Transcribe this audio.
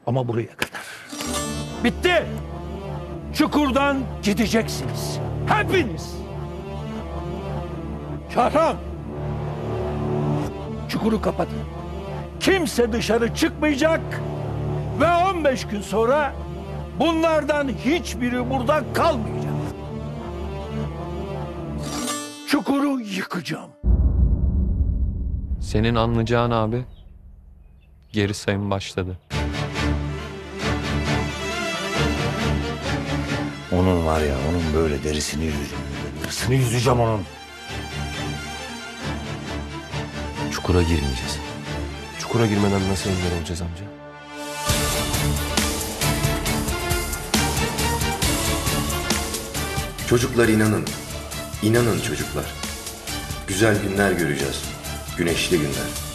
Ama buraya kadar. Bitti. Çukurdan gideceksiniz. Hepiniz. Şahram. Çukuru kapatın. Kimse dışarı çıkmayacak. Ve 15 gün sonra bunlardan hiçbiri burada kalmayacak. Çukuru yıkacağım. Senin anlayacağın abi, geri sayım başladı. Onun var ya, onun böyle derisini yüzeceğim. Derisini yüzeceğim onun. Çukura girmeyeceğiz. Çukura girmeden nasıl engel olacağız amca? Çocuklar inanın. İnanın çocuklar. Güzel günler göreceğiz. Güneşli günler.